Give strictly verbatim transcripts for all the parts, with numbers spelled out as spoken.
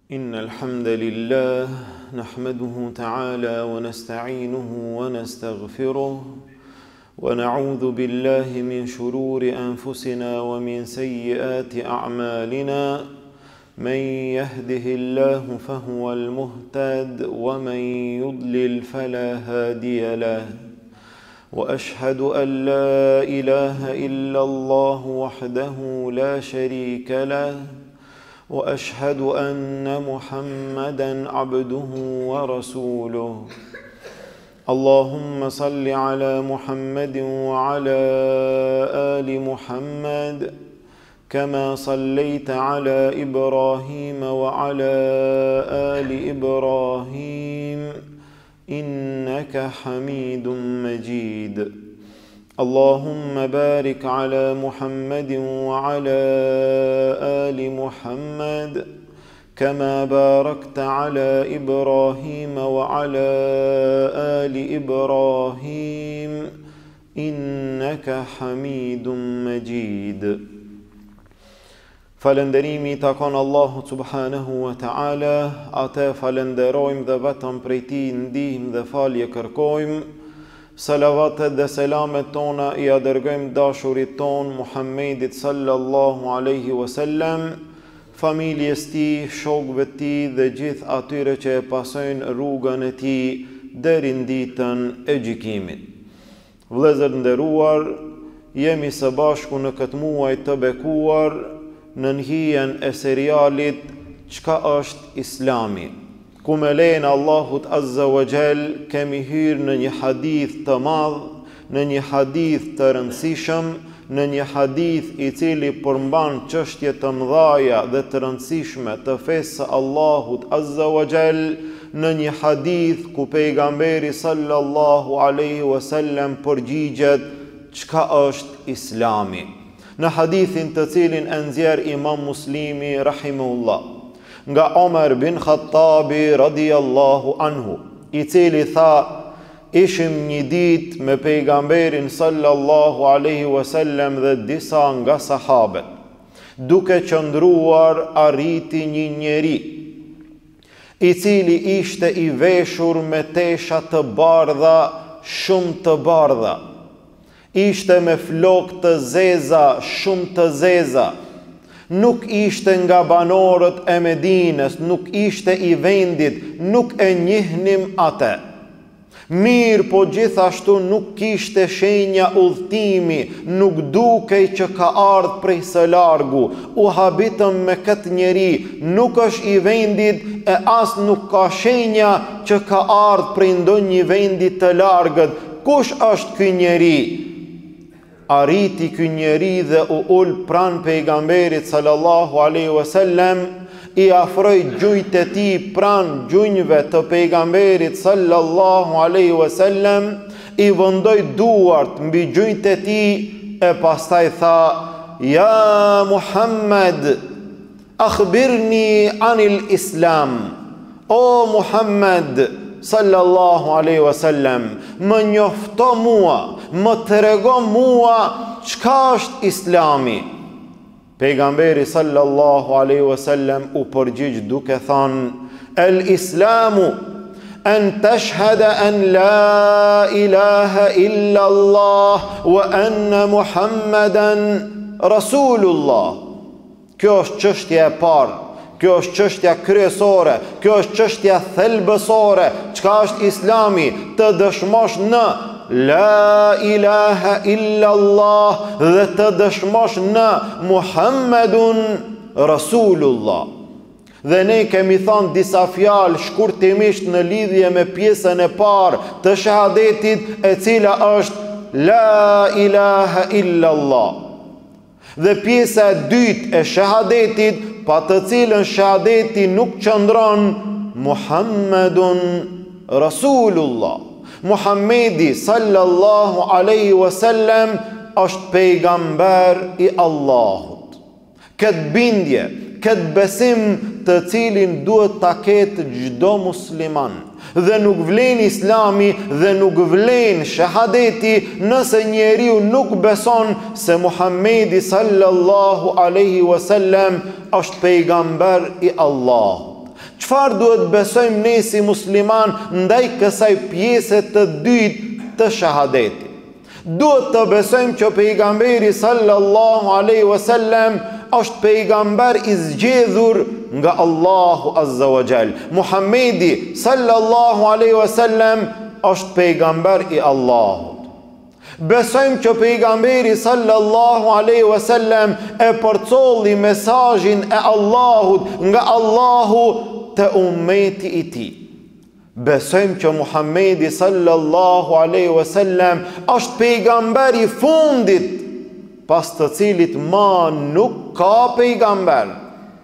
إن الحمد لله نحمده تعالى ونستعينه ونستغفره ونعوذ بالله من شرور أنفسنا ومن سيئات أعمالنا. من يهده الله فهو المهتد ومن يضلل فلا هادي له. وأشهد أن لا إله إلا الله وحده لا شريك له، وأشهد أن محمدًا عبده ورسوله. اللهم صل على محمد وعلى آل محمد كما صليت على إبراهيم وعلى آل إبراهيم إنك حميد مجيد. اللهم بارك على محمد وعلى آل محمد كما باركت على إبراهيم وعلى آل إبراهيم إنك حميد مجيد. Falënderimi takon Allahut subhanahu wa ta'ala, atë falenderojmë dhe vetëm prej tij ndihmë dhe falje kërkojmë. Salavatet dhe selamet tona i adërgojmë dashurit ton Muhammedit sallallahu alaihi wasallam, familjes tij, shokëve tij dhe gjithë atyre që e pasojnë rrugën e tij deri në ditën e gjykimit. Vëllezër nderuar, jemi së bashku në këtë muaj të bekuar në hijen e serialit Çka është Islami, ku me lejnë Allahut Azza wa Jall kemi hyrë në një hadith të madh, në një hadith të rëndësishëm, në një hadith i cili përmban çështje të mëdha dhe të rëndësishme të fesë së Allahut Azza wa Jall, në një hadith ku pejgamberi sallallahu alaihi wasallam përgjigjet çka është Islami. Në hadithin të cilin e nxjerr Imam Muslimi rahimahullah nga Omer bin Khattabi radhiyallahu anhu, i cili tha: ishim një ditë me pejgamberin sallallahu alaihi wasallam dhe disa nga sahabet. Duke qëndruar arriti një njeri i cili ishte i veshur me tesha të bardha, shumë të bardha. Ishte me flokë të zeza, shumë të zeza. Nuk ishte nga banorët e Medinës, nuk ishte i vendit, nuk e njihnim atë. Mirë, po gjithashtu nuk kishte shenja udhëtimi, nuk dukej që ka ardhur prej së largu. U habitëm me këtë njeri, nuk është i vendit e as nuk ka shenja që ka ardhur prej ndonjë vendi të largët. Kush është ky njeri? Arriti ky njeri dhe u ul pran pejgamberit sallallahu alaihi wasallam, i afroi gjujt e tij pran gjunjve të pejgamberit sallallahu alaihi wasallam, i vendoi duart mbi gjujt e tij e pastaj tha: Ja Muhammed, akhbirni anil Islam. O Muhammed sallallahu alaihi wasallam, më njofto mua, më trego mua çka është Islami. Pejgamberi sallallahu alaihi wasallam u përgjigj duke thënë: El Islamu an tashhada an la ilaha illa Allah wa anna Muhammadan Rasulullah. Kjo është çështja e parë. Kjo është çështja kryesore, kjo është çështja thelbësore. Çka është Islami? Të dëshmosh në La ilaha illa Allah dhe të dëshmosh në Muhammedun Rasulullah. Dhe ne kemi thënë disa fjalë shkurtimisht në lidhje me pjesën e parë të shahadetit, e cila është La ilaha illa Allah. Dhe pjesa e dytë e shahadetit, pa të cilën shahadeti nuk qëndron, Muhammedun Rasulullah. Muhammedi sallallahu alaihi wasallam është pejgamber i Allahut. Këtë bindje, këtë besim të cilin duhet ta ketë çdo musliman. Dhe nuk vlen Islami dhe nuk vlen shahadeti nëse njeriu nuk beson se Muhammedi sallallahu alaihi wasallam është pejgamber i Allahut. Çfarë duhet besojmë ne si musliman ndaj kësaj pjese të dytë të shahadetit? Duhet të besojmë që pejgamberi sallallahu alaihi wasallam është pejgamber i zgjedhur nga Allahu azza wa jall. Muhamedi sallallahu alaihi wasallam është pejgamber i Allahut. Besojmë që pejgamberi sallallahu alaihi wasallam e përcolli mesazhin e Allahut nga Allahu te ummeti i tij. Besojmë që Muhamedi sallallahu alaihi wasallam është pejgamberi i fundit, pas të cilit ma nuk ka pejgamber.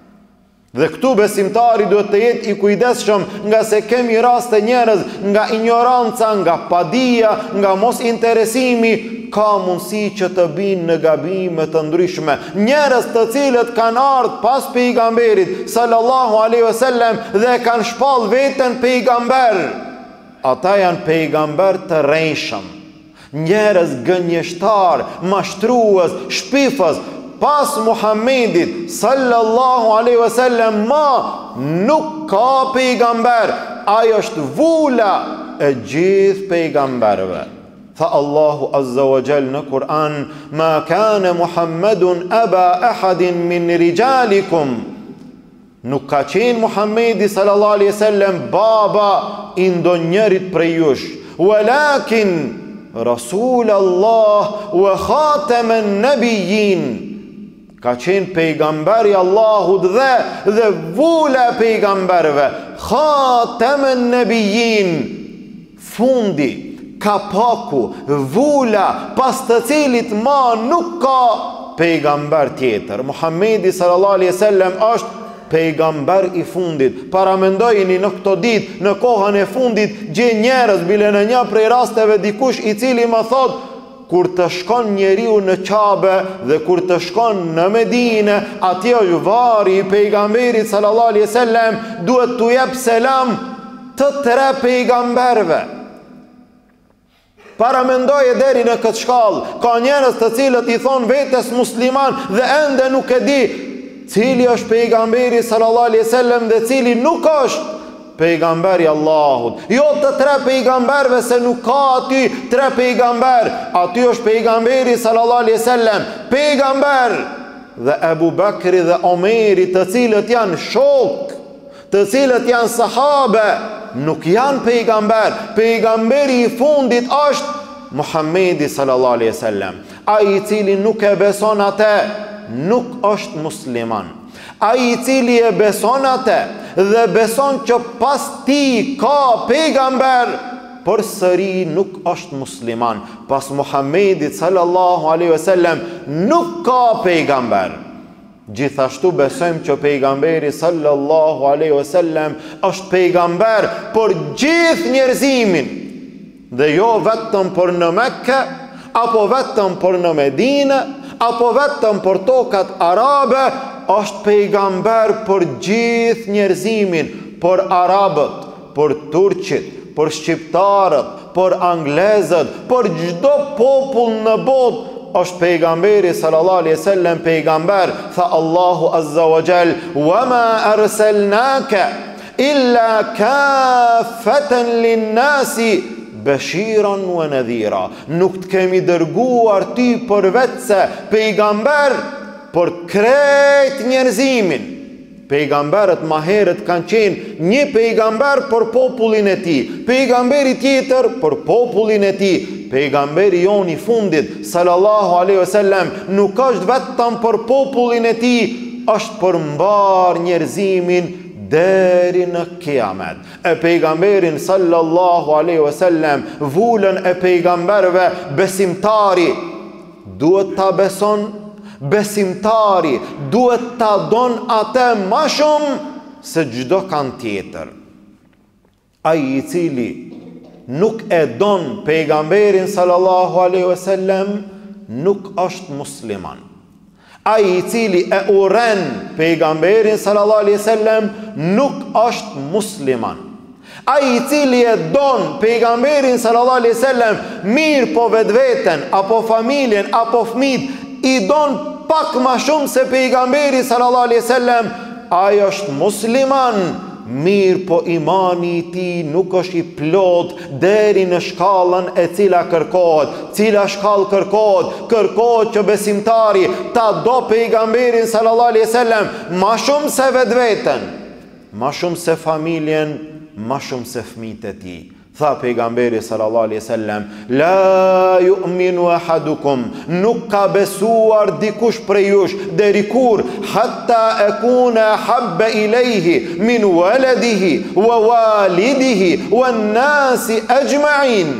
Dhe këtu besimtari duhet të jetë i kujdesshëm, nga se kemi raste njerëz nga ignoranca, nga padia, nga mos interesimi, ka mundësi që të binë në gabime të ndryshme. Njerëz të cilët kanë ardhur pas pejgamberit sallallahu alaihi wasallam dhe kanë shpall veten pejgamber, ata janë pejgamber të rrejshëm. Njerëz gënjeshtar, mashtrues, shpifës, pas Muhammedit sallallahu alaihi wasallam ma nuk ka pejgamber. Ai është vula e gjithë pejgamberëve. Tha Allahu azza wa jall në Kur'an: "Ma kana Muhammedun aba ahadin min rijalikum." Nuk ka qenë Muhammedi sallallahu alaihi wasallam baba i ndonjërit prej jush, walakin Rasul Allah wa khataman nabiyyin. Ka qenë pejgamberi Allahut dhe dhe vula pejgamberve, khataman nabiyyin, fundi, kapaku, vula, pas të cilit ma nuk ka pejgamber tjetër. Muhammedi sallallahu alaihi wasallam është pejgamber i fundit. Paramendojini në këto ditë, në kohën e fundit, gjej njerëz, bile në një prej rasteve dikush i cili më thot: kur të shkon njeriu në Kabe dhe kur të shkon në Medinë, atje është varri i pejgamberit sallallahu alaihi wasallam, duhet t'u jep selam të tre pejgamberve. Paramendoje deri në këtë shkallë, ka njerëz të cilët i thon vetes musliman dhe ende nuk e di cili është pejgamberi sallallahu alaihi wasallam dhe cili nuk është pejgamberi Allahut. Jo të tre pejgamberve, se nuk ka aty tre pejgamber. Aty është pejgamberi sallallahu alaihi wasallam, pejgamber, dhe Ebu Bekri dhe Omeri, të cilët janë shok, të cilët janë sahabe, nuk janë pejgamber. Pejgamberi i fundit është Muhammedi sallallahu alaihi wasallam. Ai i cili nuk e beson atë, nuk është musliman. Ai i cili e beson atë dhe beson që pas ti ka pejgamber, por sëri nuk është musliman. Pas Muhammedit sallallahu alaihi wasallam nuk ka pejgamber. Gjithashtu besojmë që pejgamberi sallallahu alaihi wasallam është pejgamber për gjithë njerëzimin, dhe jo vetëm për në Mekke, apo vetëm për në Medinë, apo vetëm për tokat arabe. Është pejgamber për gjithë njerëzimin, për arabët, për turqit, për shqiptarët, për anglezët, për çdo popull në botë. Është pejgamberi sallallahu alaihi wasallam pejgamber. Tha Allahu azza wa jall: "Wa ma arsalnaka illa kaffatan lin-nasi bashiran wa nadhira." Nuk të kemi dërguar ty për vetëse pejgamber për krejt njerëzimin. Pejgamberët ma herët kanë qenë një pejgamber për popullin e tij, pejgamberi tjetër për popullin e tij. Pejgamberi jon i fundit sallallahu alaihi wasallam nuk është vetëm për popullin e tij, është për mbar njerëzimin deri në kiamet. E pejgamberin sallallahu alaihi wasallam, vulën e pejgamberve, besimtari duhet ta beson. Besimtari duhet ta don atë më shumë se çdo kan tjetër. Ai i cili nuk e don pejgamberin sallallahu alaihi wasallam nuk është musliman. Ai i cili e urren pejgamberin sallallahu alaihi wasallam nuk është musliman. Ai i cili e don pejgamberin sallallahu alaihi wasallam mirë po vetveten apo familjen apo fëmijët i don pak ma shumë se pejgamberi sallallahu alaihi wasallam, ai është musliman mirë po imani i ti nuk është i plot deri në shkallën e cila kërkohet. Cila shkallë kërkohet? Kërkohet që besimtari ta do pejgamberin sallallahu alaihi wasallam ma shumë se vetveten, ma shumë se familjen, ma shumë se fëmijët e tij. Tha pejgamberi sallallahu alaihi wasallam, la yu'minu ahadukum, nuk ka besuar dikush prej jush deri kur hatta akuna habba ilayhi min waladihi wa walidihi wan nasi ajma'in,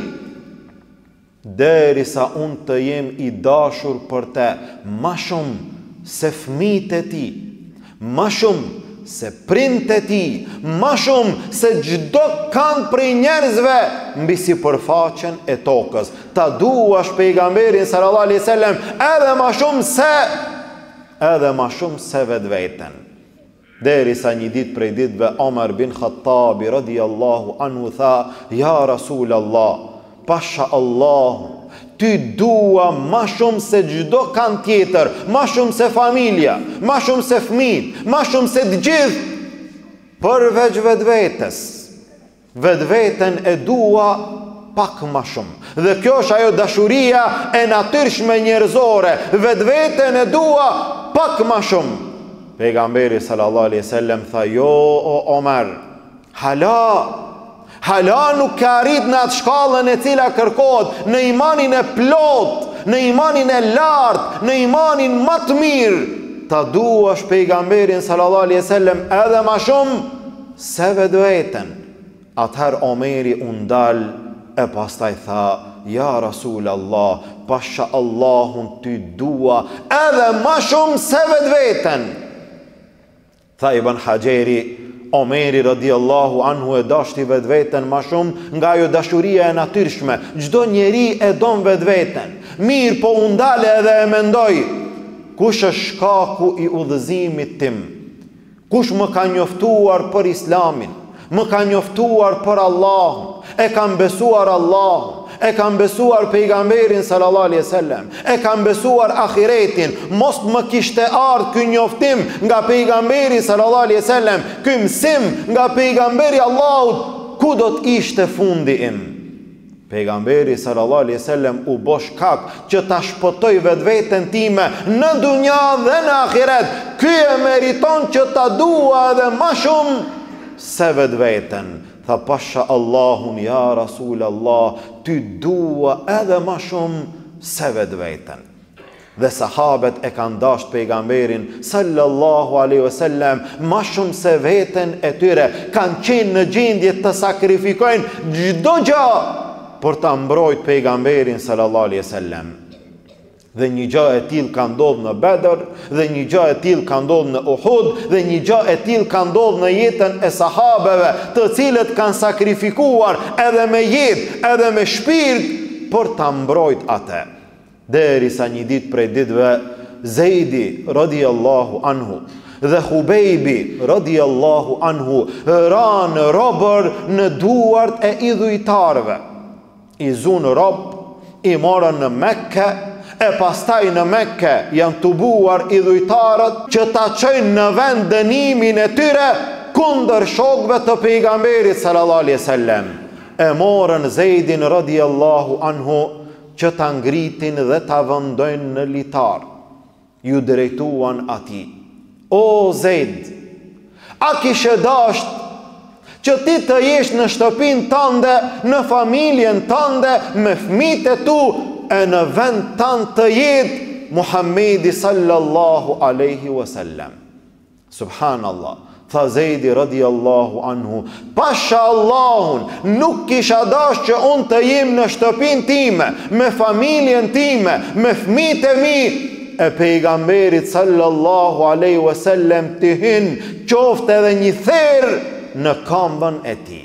deri sa unë të jem i dashur për te ma shumë se fëmijët e tij, ma shumë se prindët e tij, ma shumë se çdo kanë prej njerëzve mbi sipërfaqen e tokës. Ta duash pejgamberin sallallahu alaihi wasallam edhe ma shumë se edhe ma shumë se vetveten. Derisa një ditë prej ditëve Omar bin Khattabi radhiyallahu anhu tha, ja Rasulallah, pasha Allahu, ty dua ma shumë se çdo kan tjetër, ma shumë se familja, ma shumë se fëmijët, ma shumë se të gjithë, përveç vetvetes. Vetveten e dua pak ma shumë. Dhe kjo është ajo dashuria e natyrshme njerëzore. Vetveten e dua pak ma shumë. Pejgamberi sallallahu alaihi wasallam tha, jo o Omar, hala Hala nuk ka arrit në atë shkallën e cila kërkohet, në imanin e plot, në imanin e lartë, në imanin më të mirë. Ta duash pejgamberin sallallahu alaihi wasallam edhe ma shumë se vetveten. Atëherë Omeri u ndal e pastaj tha, ja Rasulallah, pasha Allahun ty dua edhe ma shumë se vetveten. Tha Ibn Hajeri, Omeri radiallahu anhu e dashti vetveten ma shumë nga ajo dashuria e natyrshme. Çdo njeri e don vetveten. Mirë po undale edhe e mendoj, kush është shkaku i udhëzimit tim? Kush më ka njoftuar për Islamin? Më ka njoftuar për Allahun? E kam besuar Allahun? E kam besuar pejgamberin sallallahu alaihi wasallam, e kam besuar ahiretin, mos më kishte ardhur ky njoftim nga pejgamberi sallallahu alaihi wasallam, ky mësim nga pejgamberi Allahut, ku do të ishte fundi im? Pejgamberi sallallahu alaihi wasallam u bosh kak që ta shpëtoj vetveten time në dunja dhe në ahiret. Ky e meriton që ta dua edhe më shumë se vetveten. Tha pasha Allahun, ja Rasulallah, ty dua edhe ma shumë se vetveten. Dhe sahabet e kanë dasht pejgamberin sallallahu alaihi wasallam ma shumë se veten e tyre. Kanë qenë në gjendje të sakrifikojnë çdo gjë për ta mbrojt pejgamberin sallallahu alaihi wasallam. Dhe një gjë e tillë ka ndodhur në Bedër, dhe një gjë e tillë ka ndodhur në Uhud, dhe një gjë e tillë ka ndodhur në jetën e sahabeve, të cilët kanë sakrifikuar edhe me jetë, edhe me shpirt për ta mbrojt atë. Derisa një ditë prej ditëve Zeidi radiallahu anhu dhe Hubejbi radiallahu anhu ranë robër në duart e idhujtarëve. I zunë rob, i morën në Mekke, e pastaj në Mekke janë tubuar idhujtarët që ta çojnë në vend dënimin e tyre kundër shokëve të pejgamberit sallallahu alaihi wasallam. E morën Zeidin radiallahu anhu që ta ngritin dhe ta vendojnë në litar. Ju drejtuan atij. O Zeid, a kishe dasht që ti të jesh në shtëpinë tënde, në familjen tënde, me fëmijët e tu, e në vend tanë të jetë Muhammedi sallallahu alaihi wasallam. Subhanallah. Tha Zeidi radiallahu anhu, pasha Allahun, nuk kisha dash që unë të jem në shtëpinë time, me familjen time, me fëmijët e mi, e pejgamberit sallallahu alaihi wasallam të hynë qoftë edhe një therë në këmbën e tij.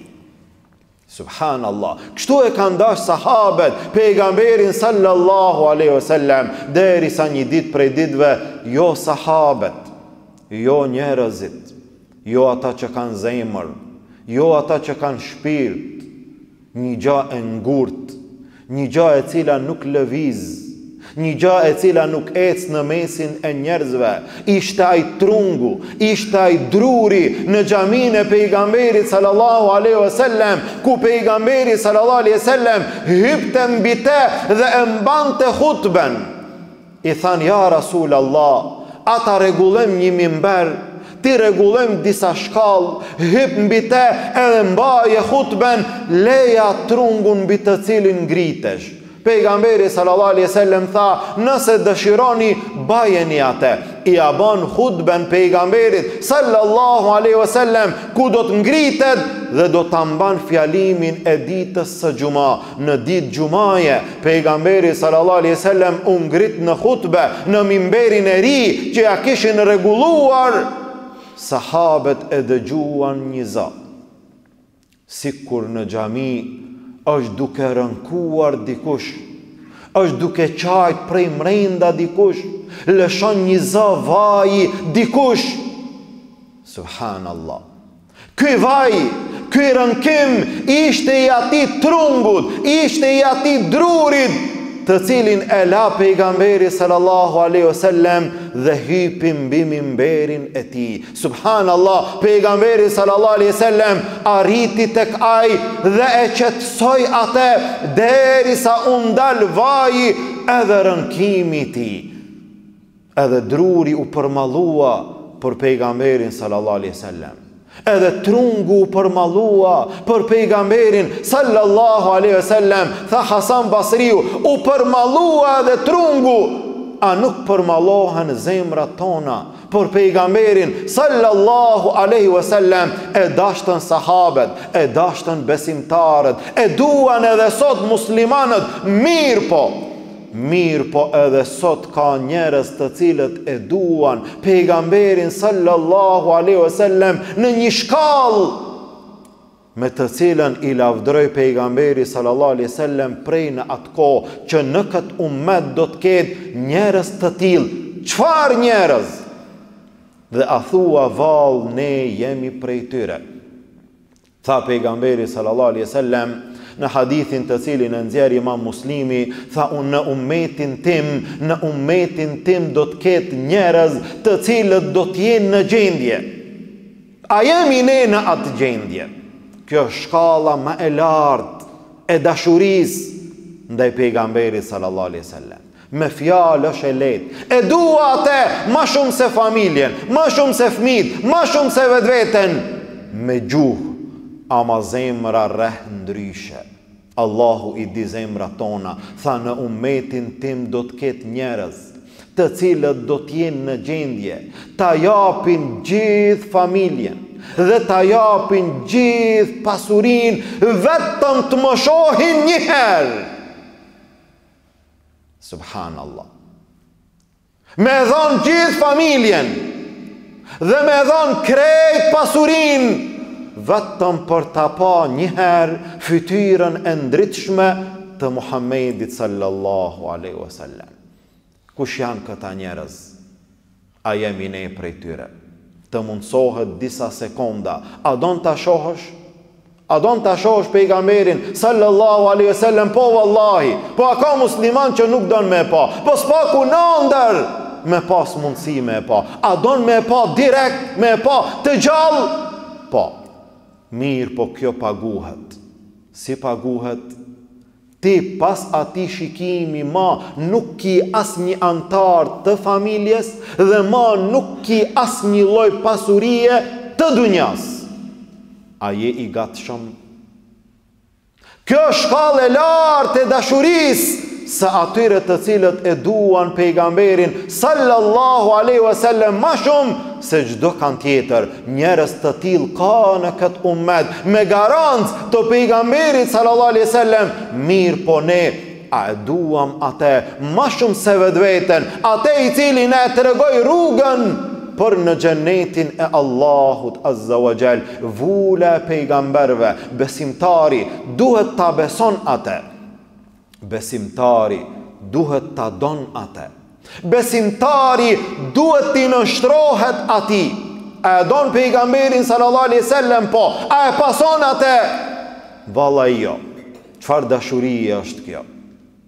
Subhanallah. Kështu e kanë dash sahabet pejgamberin sallallahu alaihi wasallam, derisa një ditë prej ditëve jo sahabet, jo njerëzit, jo ata që kanë zemër, jo ata që kanë shpirt, një gjë e ngurt, një gjë e cila nuk lëviz, Një gjë e cila nuk ecë në mesin e njerëzve. Ishte ai trungu, ishte ai druri në xhaminë e pejgamberit sallallahu alaihi wasallam, ku pejgamberi sallallahu alaihi wasallam hypte mbi te dhe e mbante hutben. I than, ja Rasul Allah, ata rregullojmë një mimber, ti rregullojmë disa shkallë, hyp mbi te edhe mbaje hutben, leja trungun mbi të cilin ngritesh. Pejgamberi sallallahu alaihi wasallam tha, nëse dëshironi bajeni atë. I aban hutben pejgamberit sallallahu alaihi wasallam, ku do të ngritet dhe do ta mban fjalimin e ditës së xuma. Në ditë xumaje, pejgamberi sallallahu alaihi wasallam u ngrit në hutbe, në mimberin e ri që ja kishin rregulluar. Sahabët e dëgjuan një zë, sikur në xhami është duke rënkuar dikush, është duke qajt prej mrenda dikush, lëshon një zë vaji dikush. Subhanallah. Ky vaj, ky rënkim ishte i atij trungut, ishte i atij drurit, të cilin e la pejgamberi sallallahu alaihi wasallam dhe hypi mbi mimberin e tij. Subhanallah, pejgamberi sallallahu alaihi wasallam arriti tek ai dhe e qetësoi atë derisa u ndal vaji edhe rënkimi i tij. Edhe druri u përmallua për pejgamberin sallallahu alaihi wasallam. Edhe trungu u përmallua për pejgamberin sallallahu alaihi wasallam. Tha Hasan Basriu, u përmallua edhe trungu, a nuk përmallohen zemrat tona për pejgamberin sallallahu alaihi wasallam? E dashtën sahabët, e dashtën besimtarët, e duan edhe sot muslimanët, mirë po. Mirë po edhe sot ka njerëz të cilët e duan pejgamberin sallallahu alaihi wasallam në një shkallë me të cilën i lavdroi pejgamberi sallallahu alaihi wasallam prej në atë kohë që në këtë ummet do të ketë njerëz të tillë. Çfarë njerëz? Dhe a thua vallë ne jemi prej tyre. Tha pejgamberi sallallahu alaihi wasallam në hadithin të cilin e nxjerr Imam Muslimi, tha, unë në ummetin tim, në ummetin tim do të ketë njerëz të cilët do të jenë në gjendje. A jemi ne në atë gjendje? Kjo shkalla më e lartë e dashurisë ndaj pejgamberit sallallahu alaihi wasallam. Me fjalë është e lehtë. E dua atë më shumë se familjen, më shumë se fëmijët, më shumë se vetveten. Me gjuhë, ama zemra rreh ndryshe. Allahu i di zemra tona. Tha, në ummetin tim do të ketë njerëz të cilët do të jenë në gjendje ta japin gjithë familjen dhe ta japin gjithë pasurinë vetëm të më shohin një herë. Subhanallah. Me dhon gjithë familjen dhe me dhon krejt pasurinë vetëm për ta pa njëherë fytyrën e ndritshme të Muhammedit sallallahu alaihi wasallam. Kush janë këta njerëz? A jemi ne prej tyre? Të mundsohet disa sekonda. A don ta shohësh? A don ta shohësh pejgamberin sallallahu alaihi wasallam? Po vallahi. Po a ka musliman që nuk don me pa? Po s'paku në ndër me pas mundësi me pa. A don me pa direkt, me pa të gjallë? Po. Mirë, po kjo paguhet. Si paguhet? Ti pas ati shikimi ma nuk ki as një antar të familjes dhe ma nuk ki as një lloj pasurie të dunjas. A je i gatshëm? Kjo shkallë e lartë e dashurisë së atyre të cilët e duan pejgamberin sallallahu alaihi wasallam më shumë se çdo kan tjetër. Njerëz të tillë ka në këtë ummet me garancë të pejgamberit sallallahu alaihi wasallam. Mirë, po ne a e duam atë më shumë se vetveten, atë i cili na tregoi rrugën për në xhenetin e Allahut azza wa jall. Vula pejgamberve, besimtari duhet ta beson atë. Besimtari duhet ta don atë. Besimtari duhet t'i nështrohet ati. A e don pejgamberin sallallahu alaihi wasallam? Po. A e pason atë? Vallai jo. Çfarë dashurie është kjo?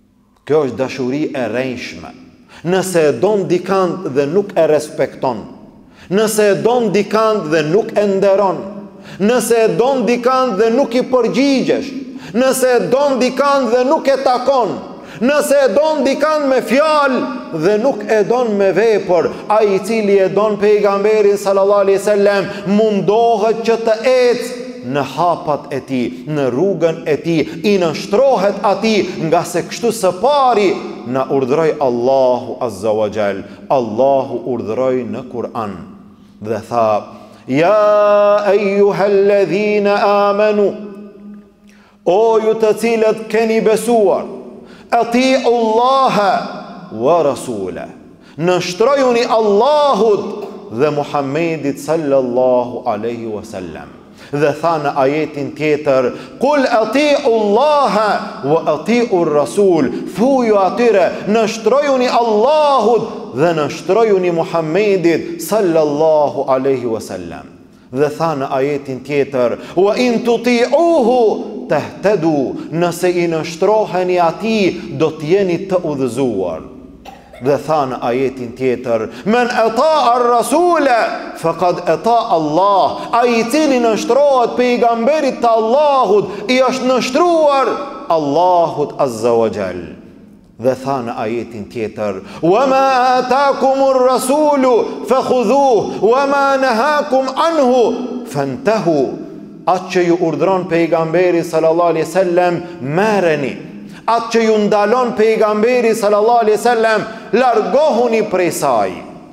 Kjo është dashuri e rrejshme. Nëse e don dikant dhe nuk e respekton, nëse e don dikant dhe nuk e nderon, nëse e don dikant dhe nuk i përgjigjesh, nëse e don dikant dhe nuk e takon, nëse e don dikant me fjalë dhe nuk e don me vepër, ai i cili e don pejgamberin sallallahu alaihi wasallam mundohet që të ecë në hapat e tij, në rrugën e tij, i nështrohet atij, nga se kështu së pari na urdhroi Allahu azza wa jall. Allahu urdhroi në Kur'an dhe tha: Ja ejuhalladhina amanu, o ju të cilët keni besuar, ati'u Allaha wa rasula, nështrojuni Allahut dhe Muhammedit sallallahu alaihi wasallam. Dhe tha në ajetin tjetër: Kul ati'u Allaha wa ati'u rasul, thuju atyre nështrojuni Allahut dhe nështrojuni Muhammedit sallallahu alaihi wasallam. Dhe tha në ajetin tjetër: Wa in tuti'uhu tehtedu, nëse i nështroheni atij do t'jeni të udhëzuar. Dhe tha në ajetin tjetër: Men ata ar-rasule faqad ata Allah, ai i cili nështrohet pejgamberit të Allahut i është nështruar Allahut azza wa jall. Dhe tha në ajetin tjetër: Wa ma atakumur rasulu fakhudhuhu wa ma nahakum anhu fantahu, atë që ju urdhron pejgamberi sallallahu alaihi wasallam merreni, atë që ju ndalon pejgamberi sallallahu alaihi wasallam largohuni prej saj.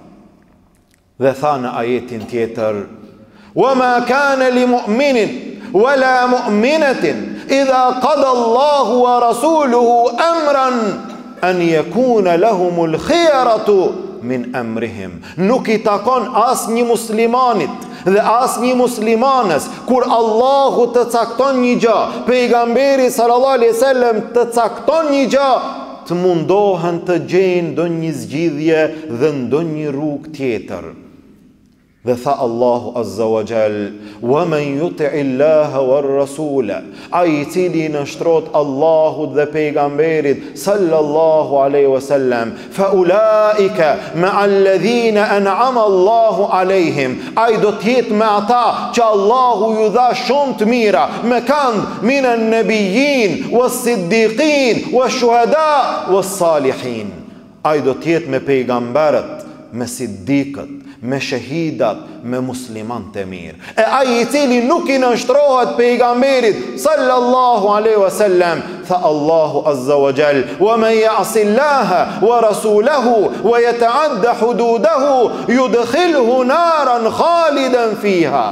Dhe tha në ajetin tjetër: Wa ma kana li mu'minin wala mu'minatin idha qada Allahu wa rasuluhu amran an yakuna lahumul khiyaratu min amrihim. Nuk i takon as një muslimanit dhe as një muslimanes, kur Allahu të cakton një gjë, pejgamberi sallallahu alaihi wasallam të cakton një gjë, të mundohen të gjejnë ndonjë zgjidhje dhe ndonjë rrugë tjetër. Dhe tha Allahu azza wa jall: Wa man yuti'i Allaha war rasula, ai i cili nështrohet Allahut dhe pejgamberit sallallahu alaihi wasallam, fa ulaika ma'a alladhina an'ama Allahu alaihim, ai do të jetë me ata që Allahu ju dha shumë të mira, me kanë minan nabiyyin was siddiqin was shuhada was salihin. Ai do të jetë me pejgamberët, me siddiqët, me shahidat, me musliman të mirë. E ai i cili nuk i nështrohet pejgamberit sallallahu alaihi wasallam, tha Allahu azza wa jall: Wa man ya'si Allaha wa rasulahu wa yata'adda hududahu yudkhilhu naran khalidan fiha.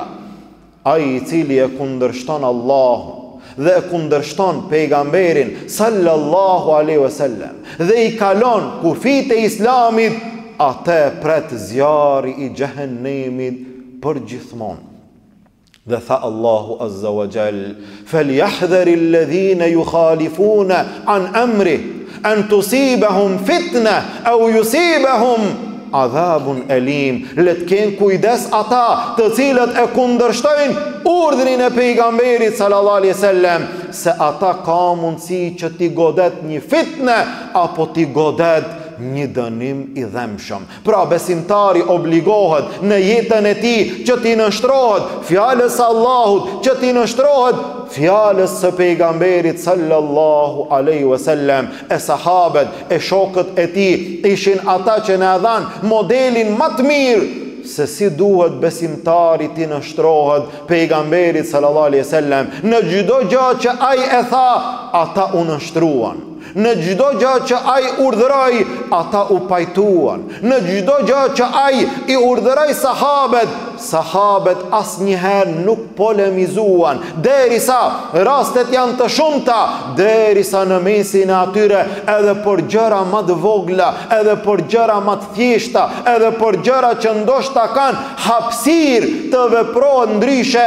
Ai i cili e kundërshton Allahun dhe e kundërshton pejgamberin sallallahu alaihi wasallam dhe i kalon kufit e islamit, atë pret zjarri i gjehennemit për gjithmonë. Dhe tha Allahu azza wa jall: Falyahdhari alladhina yukhalifuna an amri an tusibahum fitna aw yusibahum adhabun alim. Le të kenë kujdes ata të cilët e kundërshtojnë urdhrin e pejgamberit sallallahu alaihi wasallam, se ata ka mundësi që t'i godet një fitne apo t'i godet një dënim i dhemshëm. Pra besimtari obligohet në jetën e tij që t'i nështrohet fjalës së Allahut, që t'i nështrohet fjalës së pejgamberit sallallahu alaihi wasallam. E sahabët, e shokët e tij ishin ata që na dhanë modelin më të mirë se si duhet besimtari t'i nështrohet pejgamberit sallallahu alaihi wasallam. Në çdo gjë që ai e tha, ata u nështruan. Në çdo gjë që ai urdhëroi, ata u pajtuan. Në çdo gjë që ai i urdhëroi sahabët, sahabët asnjëherë nuk polemizuan, derisa rastet janë të shumta, derisa në mesin e atyre edhe për gjëra më të vogla, edhe për gjëra më të thjeshta, edhe për gjëra që ndoshta kanë hapësirë të veprohen ndryshe,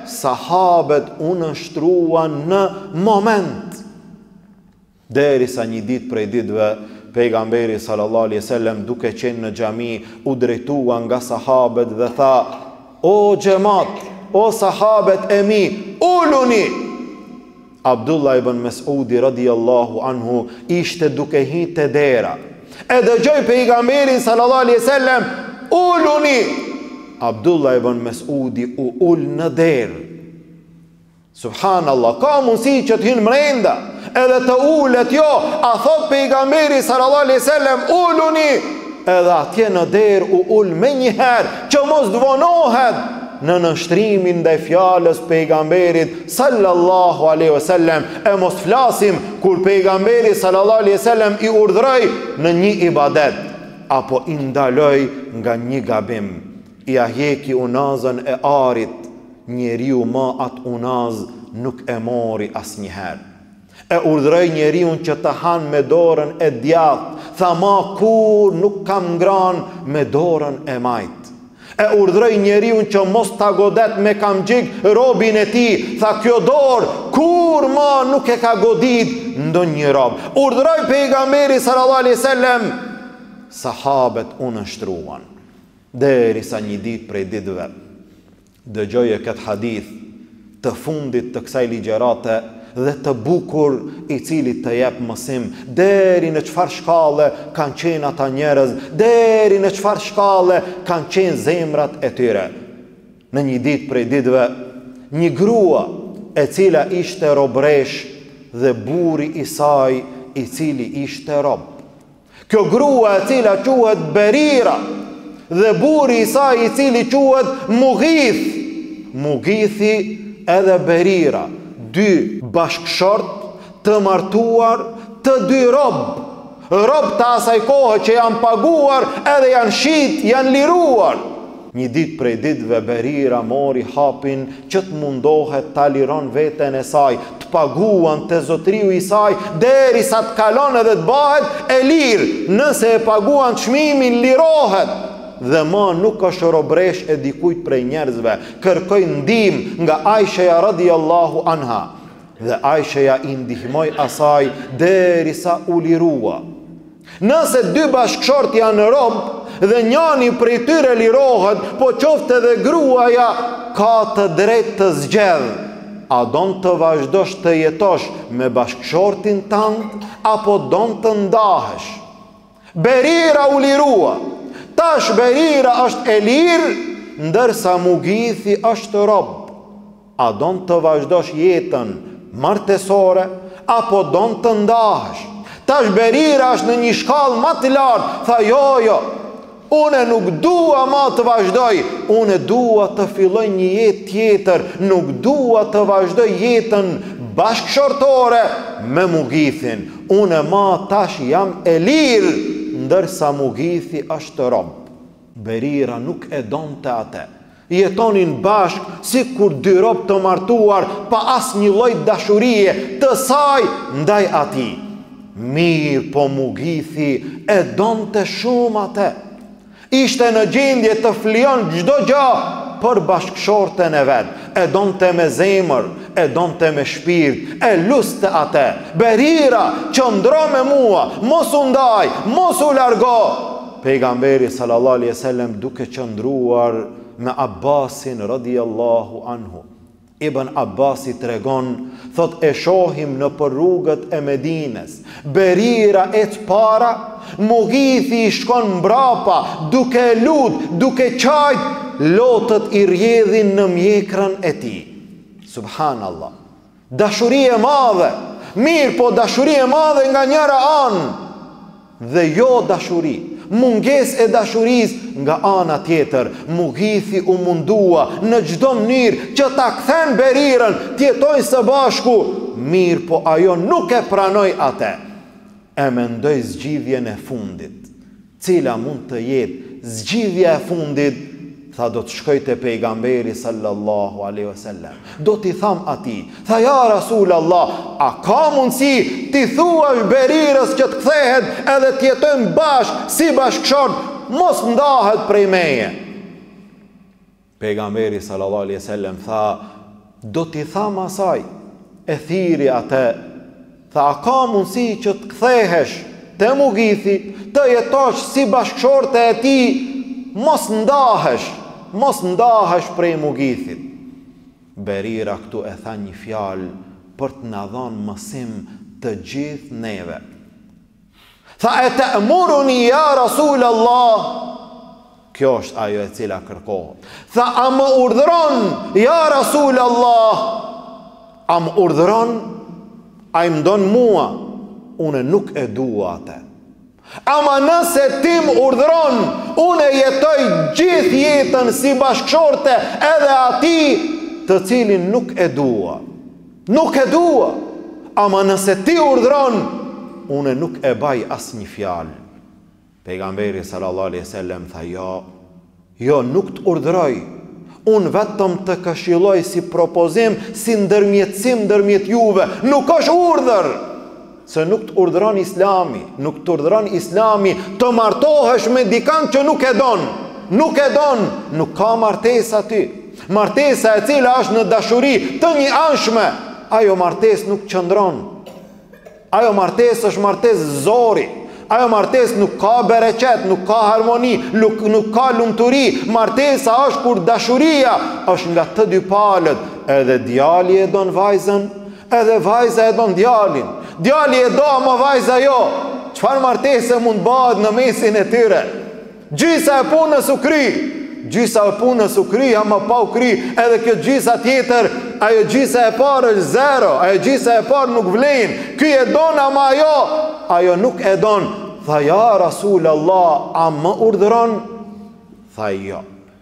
sahabët u nështruan në moment. Derisa një ditë prej ditëve pejgamberi sallallahu alaihi wasallam duke qenë në xhami u drejtua nga sahabët dhe tha: O xhamat, o sahabët e mi, uluni. Abdullah ibn Mesudi radiallahu anhu ishte duke hi të dera, e dëgjoj pejgamberin sallallahu alaihi wasallam, uluni. Abdullah ibn Mesudi u ul në derë. Subhanallah, ka mundësi që të hynë mrenda edhe të ulet, jo, a thot pejgamberi sallallahu alaihi wasallam, uluni, edhe atje në derë u ul me njëherë, që mos dvonohet në nështrimin dhe fjallës pejgamberit sallallahu alaihi wasallam. E mos flasim kur pejgamberi sallallahu alaihi wasallam i urdhroi në një ibadet apo i ndaloi nga një gabim, i ahjeki unazën e arit, njeriu ma atë unaz nuk e mori asnjëherë. E urdhroi njeriu që të han me dorën e djathtë, tha ma kur nuk kam ngran me dorën e majt. E urdhroi njeriu që mos ta godet me kamxhik robin e tij, tha kjo dorë kur ma nuk e ka godit ndonjë rob. Urdhroi pejgamberi sallallahu alaihi wasallam, sahabët u nështruan, derisa një ditë prej ditëve dëgjoje këtë hadith të fundit të kësaj ligjërate dhe të bukur, i cili të jep mësim deri në çfarë shkallë kanë qenë ata njerëz, deri në çfarë shkallë kanë qenë zemrat e tyre. Në një ditë prej ditëve, një grua e cila ishte robresh dhe burri i saj i cili ishte rob. Kjo grua e cila quhet Berira dhe burri i saj i cili quhet Mughith. Mughithi edhe Berira, dy bashkëshort të martuar, të dy rob, rob të asaj kohë që janë paguar edhe janë shit, janë liruar. Një ditë prej ditëve Berira mori hapin që të mundohet ta liron veten e saj, të paguan të zotriu i saj, derisa të kalon edhe të bëhet e lirë. Nëse e paguan çmimin, lirohet. Dhe ma nuk është robresh e dikujt prej njerëzve, kërkoj ndihmë nga Aisha radiallahu anha. Dhe Aisha i ndihmoi asaj derisa u lirua. Nëse dy bashkëshort janë rob dhe njani prej tyre lirohet, po qoftë edhe gruaja ka të drejtë të zgjedh, a don të vazhdosh të jetosh me bashkëshortin tënd apo don të ndahesh? Berira u lirua. Tash Berira është e lirë, ndërsa Mughithi është rob. A don të vazhdosh jetën martesore apo don të ndahesh? Tash Berira është në një shkallë më të lartë, tha jo, jo, une nuk dua ma të vazhdoj, une dua të filloj një jetë tjetër, nuk dua të vazhdoj jetën bashkëshortore me Mughithin. Une ma tash jam e lirë, ndërsa Mughithi është rob. Berira nuk e donte atë. Jetonin bashk si kur dy rob të martuar pa as një lloj dashurie të saj ndaj atij. Mirë po Mughithi e donte shumë atë. Ishte në gjendje të flion çdo gjë për bashkëshorten e vet. E donte me zemër, e donte me shpirt, e luste atë. Berira, qëndro me mua, mos u ndaj, mos u largo. Pejgamberi sallallahu alaihi wasallam duke qëndruar me Abbasin radiallahu anhu. Ibn Abbasi tregon, thot e shohim në për rrugët e Medines, Berira e të para, Mughithi i shkon mbrapa, duke lut, duke qajt, lotët i rjedhin në mjekrën e tij. Subhanallah. Dashurie madhe, mirë po dashurie madhe nga njëra anë, dhe jo dashuri, munges e dashuris nga ana tjetër. Mughithi u mundua në çdo mënyrë që ta kthen Berirën, tjetojnë së bashku, mirë po ajo nuk e pranoi atë. E mendoj zgjidhjen e fundit. Cila mund të jetë zgjidhja e fundit? Tha do të shkoj te pejgamberi sallallahu alaihi wasallam. Do t'i tham atij, tha ja Rasulallah, a ka mundësi ti thuash Berirës që të kthehet edhe të jetojmë bashkë si bashkëshort, mos ndahet prej meje. Pejgamberi sallallahu alaihi wasallam tha, do t'i tham asaj. E thiri atë, tha a ka mundësi që të kthehesh te Mughithi, të jetosh si bashkëshorte e tij, mos ndahesh. Mos ndahesh prej Mughithit. Berira këtu e tha një fjalë për të na dhënë mësim të gjithë neve. Tha e të emuruni ja Rasul Allah. Kjo është ajo e cila kërkohet. Tha a më urdhëron ja Rasul Allah. A më urdhëron, a i më don mua, une nuk e dua atë. Ama nëse tim urdhëron, une jetoj gjithë jetën si bashkëshorte edhe ati të cilin nuk e dua. Nuk e dua. Ama nëse ti urdhëron, une nuk e baj as një fjalë. Pejgamberi sallallahu alaihi wasallam tha jo, jo nuk të urdhëroj. Unë vetëm të këshilloj si propozim, si ndërmjetësim ndërmjet juve. Nuk është urdhër. Se nuk të urdhëron Islami, nuk të urdhëron Islami të martohesh me dikant që nuk e don. Nuk e don, nuk ka martesë aty. Martesa e cila është në dashuri të një anshme, ajo martesë nuk qëndron. Ajo martesë është martesë zori. Ajo martesë nuk ka bereqet, nuk ka harmoni, nuk, nuk ka lumturi. Martesa është kur dashuria është nga të dy palët. Edhe djali e don vajzën, edhe vajza e don djalin. Djali e do, ama vajza jo. Çfarë martese mund bëhet në mesin e tyre? Gjysa e punës u kry. Gjysa e punës u kry, ama pa u kry. Edhe kjo gjysa tjetër, ajo gjysa e parë është zero. Ajo gjysa e parë nuk vlen. Ky e don, ama ajo, ajo nuk e don. Tha ja Rasul Allah, a më urdhëron? Tha jo.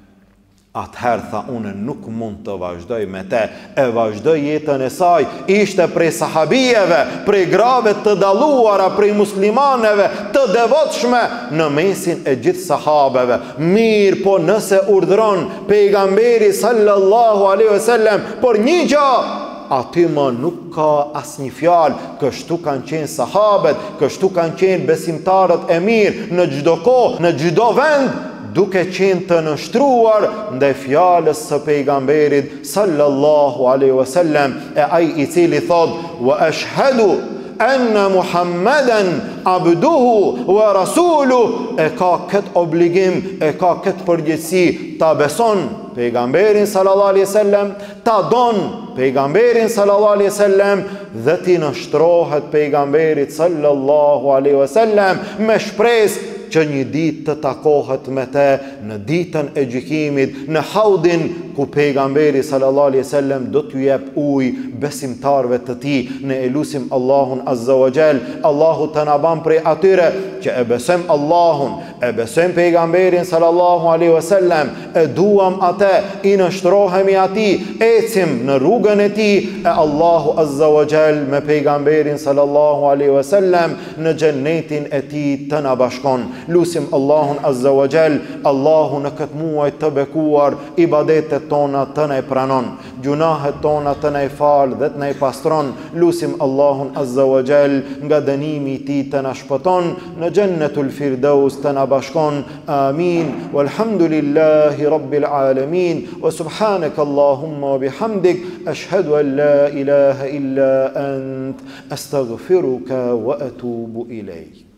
Atëherë tha unë nuk mund të vazhdoj me te. E vazhdoj jetën e saj. Ishte prej sahabijeve, prej grave të daluara, prej muslimaneve të devotshme në mesin e gjithë sahabeve. Mirë po nëse urdhron pejgamberi sallallahu alaihi wasallam por një gjë, aty më nuk ka asnjë fjalë. Kështu kanë qenë sahabet, kështu kanë qenë besimtarët e mirë në çdo kohë, në çdo vend, duke qenë të nështruar ndaj fjalës së pejgamberit sallallahu alaihi wasallam, e ai i cili thot wa ashhadu anna Muhammeden abduhu wa rasuluhu, e ka këtë obligim, e ka këtë përgjegjësi, ta beson pejgamberin sallallahu alaihi wasallam, ta don pejgamberin sallallahu alaihi wasallam dhe ti nështrohet pejgamberit sallallahu alaihi wasallam me shpresë që një ditë të takohet me te në ditën e gjykimit, në haudin ku pejgamberi sallallahu alaihi wasallam do t'ju jep ujë besimtarve të tij. Ne elusim Allahun azza wa jall, Allahu të na bën prej atyre që e besojmë Allahun, e besojmë pejgamberin sallallahu alaihi wasallam, e duam atë, i nështrohemi atij, ecim në rrugën e tij, e Allahu azza wa jall me pejgamberin sallallahu alaihi wasallam në xhennetin e tij të na bashkon. Lusim Allahun azza wa jall, Allahu në këtë muaj të bekuar ibadetet tona të na pranon, gjunahet tona të na fal dhe të na pastron. Lusim Allahun azza wa jall nga dënimi i tij të na shpëton, në xhennetul firdaus të na bashkon. Amin. Walhamdulillahi rabbil alamin. Wa subhanaka Allahumma wa bihamdik, ashhadu an la ilaha illa ant, astaghfiruka wa atubu ilayk.